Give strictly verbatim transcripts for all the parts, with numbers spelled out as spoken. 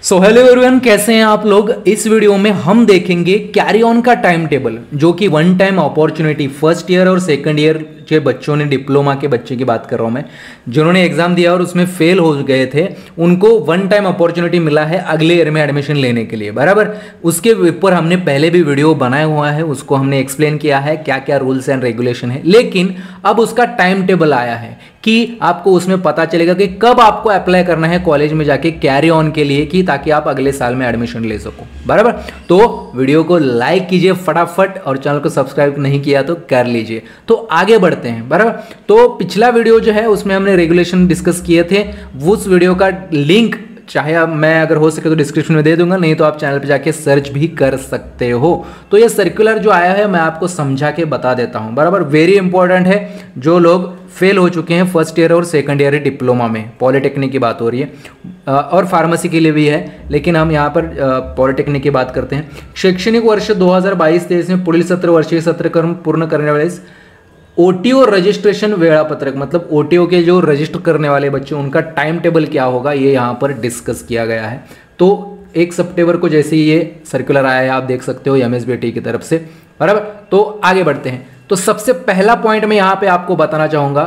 So hello everyone, कैसे हैं आप लोग। इस वीडियो में हम देखेंगे कैरी ऑन का टाइम टेबल, जो कि one time opportunity first year और सेकंड ईयर के बच्चों ने, डिप्लोमा के बच्चे की बात कर रहा हूं मैं, जिन्होंने एग्जाम दिया और उसमें फेल हो गए थे, उनको वन टाइम अपॉर्चुनिटी मिला है अगले ईयर में एडमिशन लेने के लिए। बराबर, उसके ऊपर हमने पहले भी वीडियो बनाया हुआ है, उसको हमने एक्सप्लेन किया है क्या क्या रूल्स एंड रेगुलेशन है। लेकिन अब उसका टाइम टेबल आया है कि आपको उसमें पता चलेगा कि कब आपको अप्लाई करना है कॉलेज में जाके कैरी ऑन के लिए, कि ताकि आप अगले साल में एडमिशन ले सको। बराबर, तो वीडियो को लाइक कीजिए फटाफट और चैनल को सब्सक्राइब नहीं किया तो कर लीजिए। तो आगे बढ़ते हैं। बराबर, तो पिछला वीडियो जो है उसमें हमने रेगुलेशन डिस्कस किए थे, उस वीडियो का लिंक चाहे आप, मैं अगर हो सके तो डिस्क्रिप्शन में दे दूंगा, नहीं तो आप चैनल पे जाके सर्च भी कर सकते हो। तो ये सर्कुलर जो आया है मैं आपको समझा के बता देता हूं। बराबर, वेरी इंपॉर्टेंट है। जो लोग फेल हो चुके हैं फर्स्ट ईयर और सेकंड ईयर डिप्लोमा में, पॉलिटेक्निक की बात हो रही है और फार्मेसी के लिए भी है, लेकिन हम यहाँ पर पॉलिटेक्निक की बात करते हैं। शैक्षणिक वर्ष दो हजार बाईस तेईस में पुढील सत्र वर्षीय सत्रक्रम पूर्ण करने वाले ओटीओ रजिस्ट्रेशन वेळापत्रक, मतलब ओटीओ के जो रजिस्टर करने वाले बच्चे, उनका टाइम टेबल क्या होगा ये यहाँ पर डिस्कस किया गया है। तो एक सितंबर को जैसे ही ये सर्कुलर आया है, आप देख सकते हो एमएसबीटी की तरफ से। बराबर, तो आगे बढ़ते हैं। तो सबसे पहला पॉइंट मैं यहाँ पे आपको बताना चाहूंगा,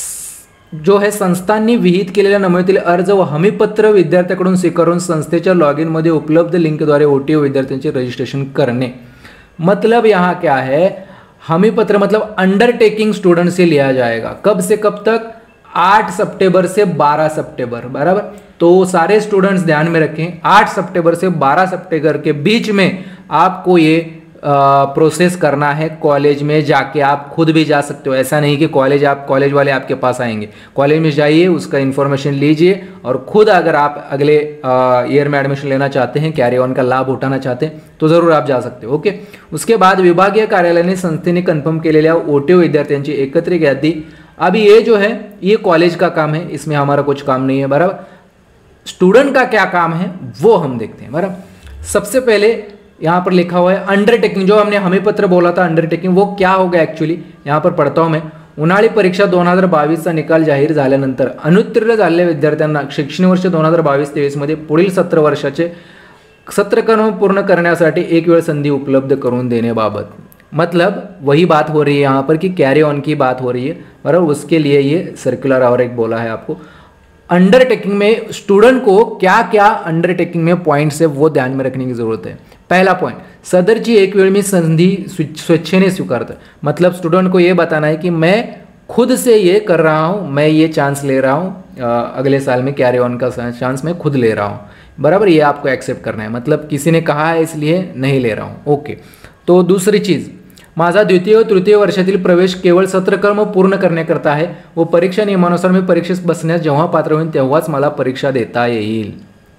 जो है संस्थांनी विहित केलेल्या नमुन्यातील अर्ज व हमीपत्र विद्यार्थ्याकडून स्वीकारून संस्थेच्या लॉग इन मध्ये उपलब्ध लिंकद्वारे ओटीओ विद्यार्थ्यांचे रजिस्ट्रेशन करणे। मतलब यहाँ क्या है, हमी पत्र मतलब अंडरटेकिंग स्टूडेंट से लिया जाएगा। कब से कब तक? आठ सितंबर से बारह सितंबर। बराबर, तो सारे स्टूडेंट्स ध्यान में रखें, आठ सितंबर से बारह सितंबर के बीच में आपको ये प्रोसेस करना है। कॉलेज में जाके आप खुद भी जा सकते हो, ऐसा नहीं कि कॉलेज आप कॉलेज वाले आपके पास आएंगे। कॉलेज में जाइए, उसका इन्फॉर्मेशन लीजिए और खुद अगर आप अगले ईयर में एडमिशन लेना चाहते हैं, कैरी ऑन का लाभ उठाना चाहते हैं, तो जरूर आप जा सकते हो। ओके, उसके बाद विभागीय कार्यालयाने संस्थेने कन्फर्म केलेल्या ओटीओ विद्यार्थ्यांची एकत्रित यादी। अभी ये जो है ये कॉलेज का काम है, इसमें हमारा कुछ काम नहीं है। बराबर, स्टूडेंट का क्या काम है वो हम देखते हैं। बराबर, सबसे पहले यहाँ पर लिखा हुआ है अंडरटेकिंग, जो हमने हमें पत्र बोला था अंडरटेकिंग, वो क्या होगा एक्चुअली, यहाँ पर पढ़ता हूँ मैं। उन्हाळी परीक्षा दोन हजार बावीसचा निकाल जाहीर झाल्यानंतर अनुत्तीर्ण झालेल्या विद्यार्थ्यांना शैक्षणिक वर्ष दोन हजार बावीस तेवीस मध्ये पुढील सत्र वर्षाचे सत्रक्रम पूर्ण करण्यासाठी एक वेळ संधी उपलब्ध करून देण्याबाबत। मतलब वही बात हो रही है यहाँ पर कि कैरी ऑन की बात हो रही है। बराबर, उसके लिए ये सर्कुलर और एक बोला है आपको। अंडरटेकिंग में स्टूडेंट को क्या क्या अंडरटेकिंग में पॉइंट्स है वो ध्यान में रखने की जरूरत है। पहला पॉइंट, सदरची एक वेळ में संधि स्वेच्छेने स्वीकारता, मतलब स्टूडेंट को ये बताना है कि मैं खुद से ये कर रहा हूँ, मैं ये चांस ले रहा हूँ, अगले साल में कैरी ऑन का चांस मैं खुद ले रहा हूँ। बराबर, ये आपको एक्सेप्ट करना है, मतलब किसी ने कहा है इसलिए नहीं ले रहा हूँ। ओके, तो दूसरी चीज़, माझा द्वितीय व तृतीय वर्षातील प्रवेश केवळ सत्रक्रम पूर्ण करण्याकरता आहे व परीक्षा नियमानुसार मी परीक्षेस बसण्यास जेव्हा पात्र होईन तेव्हाच मला परीक्षा देता येईल।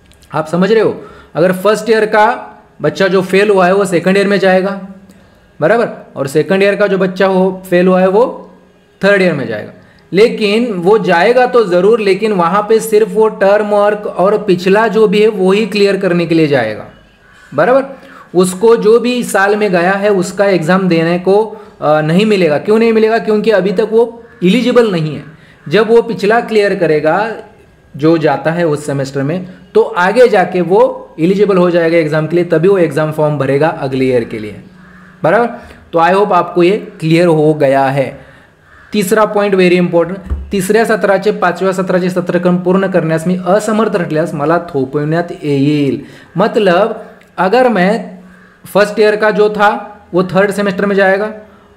आप समझ रहे हो, अगर फर्स्ट ईयर का बच्चा जो फेल हुआ है वो सेकंड ईयर में जाएगा। बराबर, और सेकंड ईयर का जो बच्चा हो फेल हुआ है वो थर्ड ईयर में जाएगा। लेकिन वो जाएगा तो ज़रूर, लेकिन वहाँ पे सिर्फ वो टर्म वर्क और पिछला जो भी है वो ही क्लियर करने के लिए जाएगा। बराबर, उसको जो भी साल में गया है उसका एग्ज़ाम देने को नहीं मिलेगा। क्यों नहीं मिलेगा? क्योंकि अभी तक वो एलिजिबल नहीं है। जब वो पिछला क्लियर करेगा जो जाता है उस सेमेस्टर में, तो आगे जाके वो एलिजिबल हो जाएगा एग्जाम के लिए, तभी वो एग्जाम फॉर्म भरेगा अगले ईयर के लिए। बराबर, तो आई होप आपको ये क्लियर हो गया है। तीसरा पॉइंट वेरी इंपॉर्टंट, तिसऱ्या सत्राचे पाचव्या सत्राचे सत्रक्रम पूर्ण करण्यास मी असमर्थ ठरल्यास मला थोपविण्यात येईल। मतलब अगर मैं फर्स्ट ईयर का जो था वो थर्ड सेमेस्टर में जाएगा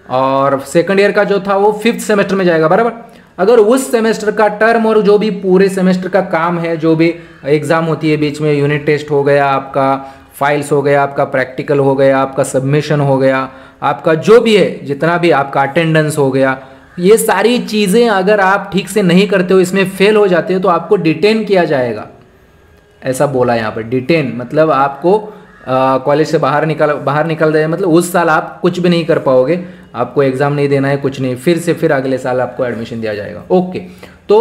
और सेकंड ईयर का जो था वो फिफ्थ सेमेस्टर में जाएगा। बराबर, अगर उस सेमेस्टर का टर्म और जो भी पूरे सेमेस्टर का काम है, जो भी एग्ज़ाम होती है बीच में, यूनिट टेस्ट हो गया, आपका फाइल्स हो गया, आपका प्रैक्टिकल हो गया, आपका सबमिशन हो गया, आपका जो भी है, जितना भी आपका अटेंडेंस हो गया, ये सारी चीज़ें अगर आप ठीक से नहीं करते हो, इसमें फेल हो जाते हो, तो आपको डिटेन किया जाएगा। ऐसा बोला यहाँ पर, डिटेन मतलब आपको कॉलेज से बाहर निकाल बाहर निकाल दिया, मतलब उस साल आप कुछ भी नहीं कर पाओगे, आपको एग्जाम नहीं देना है, कुछ नहीं, फिर से फिर अगले साल आपको एडमिशन दिया जाएगा। ओके, तो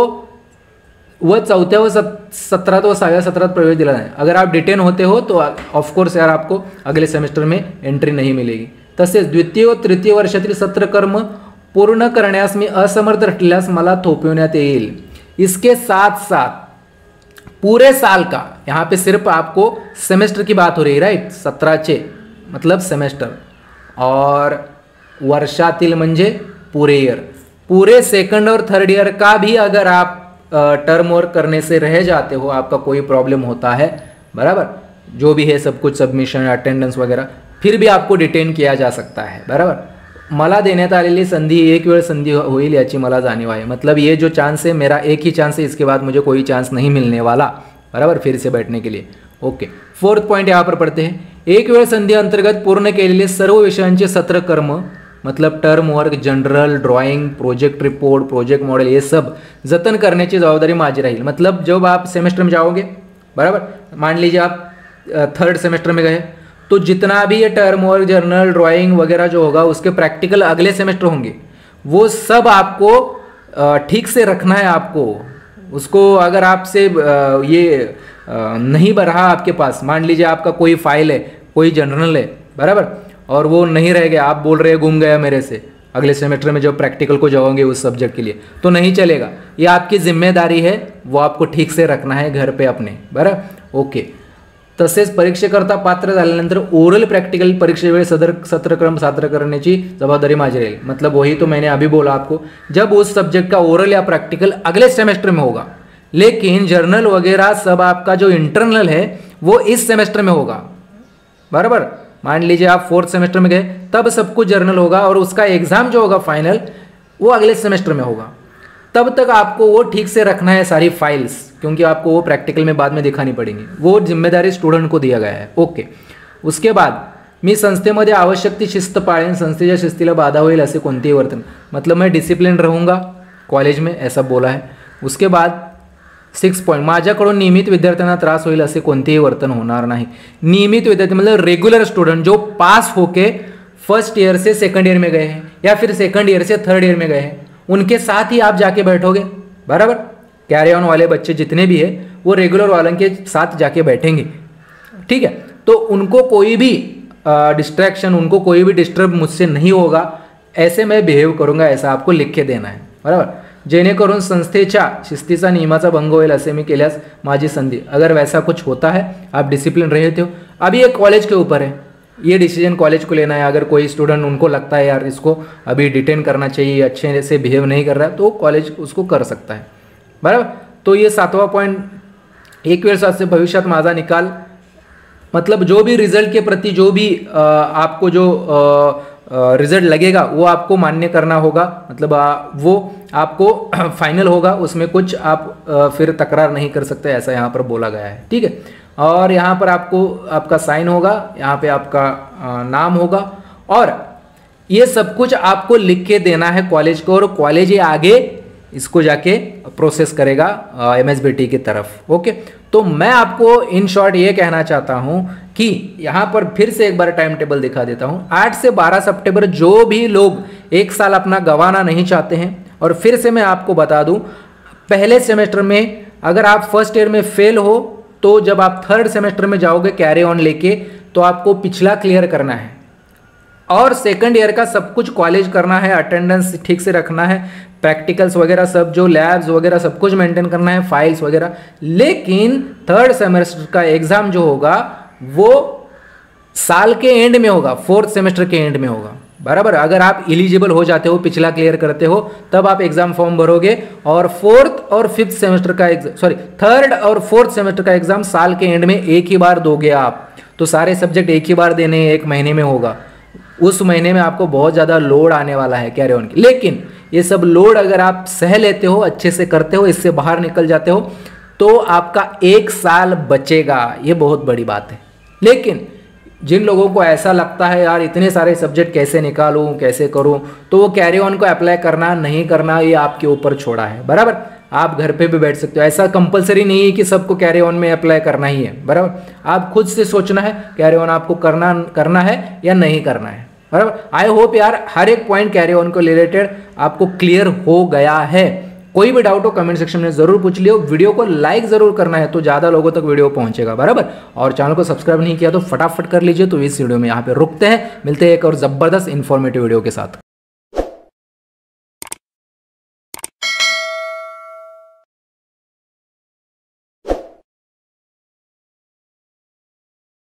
वह चौथ्या व सत्रात व सहाव्या सत्रात प्रवेश दिला नाही। अगर आप डिटेन होते हो तो ऑफकोर्स यार आपको अगले सेमेस्टर में एंट्री नहीं मिलेगी। तसेच द्वितीय व तृतीय वर्षातील सत्रकर्म पूर्ण करण्यास मी असमर्थ ठरल्यास मला थोपविण्यात येईल। इसके साथ साथ पूरे साल का, यहाँ पे सिर्फ आपको सेमेस्टर की बात हो रही है, राईट, सतराचे मतलब सेमेस्टर, और वर्षातील म्हणजे पूरे ईयर, पूरे सेकंड और थर्ड ईयर का भी अगर आप टर्म वर्क करने से रह जाते हो, आपका कोई प्रॉब्लम होता है, बराबर, जो भी है सब कुछ सबमिशन अटेंडन्स वगैरह, फिर भी आपको डिटेन किया जा सकता है, बराबर. मला देण्यात आलेली संधी एक वेळ संधी होईल याची मला जाणीव आहे. मतलब ये जो चांस है मेरा एक ही चांस है, इसके बाद मुझे कोई चांस नहीं मिलने वाला, बराबर, फिर से बैठने के लिए. ओके, फोर्थ पॉइंट यहाँ पर पढ़ते हैं. एक वेळ संधी अंतर्गत पूर्ण केलेले सर्व विषयांचे सत्र कर्म, मतलब term work, general, drawing, project report, project model, ये सब जतन करने की जवाबदारी माझी रहेगी. मतलब जब आप सेमेस्टर में जाओगे, बराबर, मान लीजिए आप थर्ड सेमेस्टर में गए, तो जितना भी ये टर्म वर्क, जर्नल, ड्राइंग वगैरह जो होगा उसके प्रैक्टिकल अगले सेमेस्टर होंगे, वो सब आपको ठीक से रखना है. आपको उसको अगर आपसे ये नहीं रहा आपके पास, मान लीजिए आपका कोई फाइल है, कोई जर्नल है, बराबर, और वो नहीं रह गया, आप बोल रहे हैं गुम गया मेरे से, अगले सेमेस्टर में जब प्रैक्टिकल को जाओगे उस सब्जेक्ट के लिए, तो नहीं चलेगा. ये आपकी जिम्मेदारी है, वो आपको ठीक से रखना है घर पे अपने, बराबर. ओके, तसेच परीक्षेकरता पात्र झाल्यानंतर ओरल प्रैक्टिकल परीक्षेवेळी सदर सत्रक्रम सादर करण्याची जवाबदारी माझी रहेगी. मतलब वही तो मैंने अभी बोला आपको, जब उस सब्जेक्ट का ओरल या प्रैक्टिकल अगले सेमेस्टर में होगा, लेकिन जर्नल वगैरह सब आपका जो इंटरनल है वो इस सेमेस्टर में होगा, बराबर. मान लीजिए आप फोर्थ सेमेस्टर में गए, तब सब कुछ जर्नल होगा और उसका एग्जाम जो होगा फाइनल, वो अगले सेमेस्टर में होगा. तब तक आपको वो ठीक से रखना है सारी फाइल्स, क्योंकि आपको वो प्रैक्टिकल में बाद में दिखानी पड़ेंगी. वो जिम्मेदारी स्टूडेंट को दिया गया है. ओके, उसके बाद मी संस्थेमध्ये आवश्यक ती शिस्त पाळेन, संस्थेच्या शिस्तीला बाधा होईल असे कोणतेही वर्तन, मतलब मैं डिसिप्लिन रहूँगा कॉलेज में, ऐसा बोला है. उसके बाद सिक्स पॉइंट, माझ्याकडून नियमित विद्यार्थ्यांना त्रास होईल असे कोणतेही वर्तन होणार नाही. नियमित विद्यार्थी मतलब रेगुलर स्टूडेंट जो पास होके फर्स्ट ईयर से सेकंड ईयर में गए हैं या फिर सेकंड ईयर से थर्ड ईयर में गए हैं, उनके साथ ही आप जाके बैठोगे, बराबर. कैरी ऑन वाले बच्चे जितने भी है वो रेगुलर वालों के साथ जाके बैठेंगे, ठीक है. तो उनको कोई भी डिस्ट्रैक्शन, उनको कोई भी डिस्टर्ब मुझसे नहीं होगा, ऐसे मैं बिहेव करूँगा, ऐसा आपको लिख के देना है, बराबर. जेणेकरून संस्थेच्या शिस्तीचा नियमाचा भंग होईल असे मी केल्यास माझी संधी. अगर वैसा कुछ होता है, आप डिसिप्लिन रहते हो, अभी एक कॉलेज के ऊपर है, ये डिसीजन कॉलेज को लेना है. अगर कोई स्टूडेंट उनको लगता है यार इसको अभी डिटेन करना चाहिए, अच्छे से बिहेव नहीं कर रहा है, तो कॉलेज उसको कर सकता है, बराबर. तो ये सातवां पॉइंट, एक वेळ सात से भविष्यात माझा निकाल, मतलब जो भी रिजल्ट के प्रति जो भी आ, आपको जो रिजल्ट लगेगा वो आपको मान्य करना होगा, मतलब आ, वो आपको फाइनल होगा, उसमें कुछ आप आ, फिर तकरार नहीं कर सकते, ऐसा यहाँ पर बोला गया है, ठीक है. और यहाँ पर आपको आपका साइन होगा, यहाँ पे आपका आ, नाम होगा, और ये सब कुछ आपको लिख के देना है कॉलेज को, और कॉलेज ही आगे इसको जाके प्रोसेस करेगा एमएसबीटी की तरफ. ओके, तो मैं आपको इन शॉर्ट ये कहना चाहता हूँ कि यहाँ पर फिर से एक बार टाइम टेबल दिखा देता हूँ. आठ से बारह सितंबर जो भी लोग एक साल अपना गंवाना नहीं चाहते हैं, और फिर से मैं आपको बता दूँ, पहले सेमेस्टर में अगर आप फर्स्ट ईयर में फेल हो, तो जब आप थर्ड सेमेस्टर में जाओगे कैरी ऑन लेके, तो आपको पिछला क्लियर करना है, और सेकंड ईयर का सब कुछ कॉलेज करना है, अटेंडेंस ठीक से रखना है, प्रैक्टिकल्स वगैरह सब जो लैब्स वगैरह सब कुछ मेंटेन करना है, फाइल्स वगैरह. लेकिन थर्ड सेमेस्टर का एग्जाम जो होगा वो साल के एंड में होगा, फोर्थ सेमेस्टर के एंड में होगा, बराबर. अगर आप एलिजिबल हो जाते हो, पिछला क्लियर करते हो, तब आप एग्जाम फॉर्म भरोगे, और फोर्थ और फिफ्थ सेमेस्टर का एग्जाम, सॉरी थर्ड और फोर्थ सेमेस्टर का एग्जाम साल के एंड में एक ही बार दोगे आप. तो सारे सब्जेक्ट एक ही बार देने, एक महीने में होगा. उस महीने में आपको बहुत ज़्यादा लोड आने वाला है कैरी ऑन की. लेकिन ये सब लोड अगर आप सह लेते हो, अच्छे से करते हो, इससे बाहर निकल जाते हो, तो आपका एक साल बचेगा. ये बहुत बड़ी बात है. लेकिन जिन लोगों को ऐसा लगता है यार इतने सारे सब्जेक्ट कैसे निकालूं, कैसे करूं, तो वो कैरी ऑन को अप्लाई करना नहीं करना ये आपके ऊपर छोड़ा है, बराबर. आप घर पे भी बैठ सकते हो, ऐसा कंपलसरी नहीं है कि सबको कैरी ऑन में अप्लाई करना ही है, बराबर. आप खुद से सोचना है कैरी ऑन आपको करना करना है या नहीं करना है, बराबर. आई होप यार हर एक पॉइंट कैरी ऑन को रिलेटेड आपको क्लियर हो गया है. कोई भी डाउट हो कमेंट सेक्शन में जरूर पूछ लियो. वीडियो को लाइक जरूर करना है, तो ज़्यादा लोगों तक वीडियो पहुंचेगा, बराबर. और चैनल को सब्सक्राइब नहीं किया तो फटाफट कर लीजिए. तो इस वीडियो में यहाँ पे रुकते हैं, मिलते हैं एक और ज़बरदस्त इन्फॉर्मेटिव वीडियो के साथ.